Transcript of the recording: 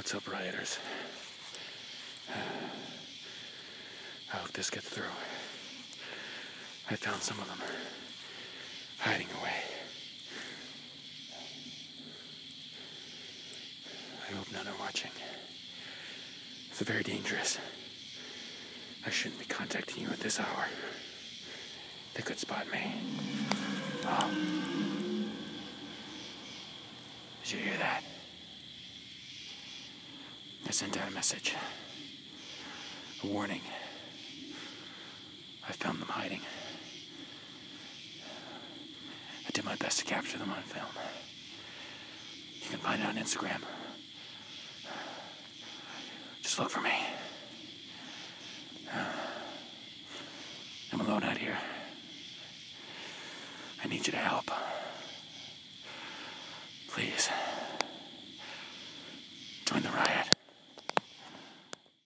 What's up, rioters? I hope this gets through. I found some of them hiding away. I hope none are watching. It's very dangerous. I shouldn't be contacting you at this hour. They could spot me. Oh. Did you hear that? I sent out a message. A warning. I found them hiding. I did my best to capture them on film. You can find it on Instagram. Just look for me. I'm alone out here. I need you to help. Please.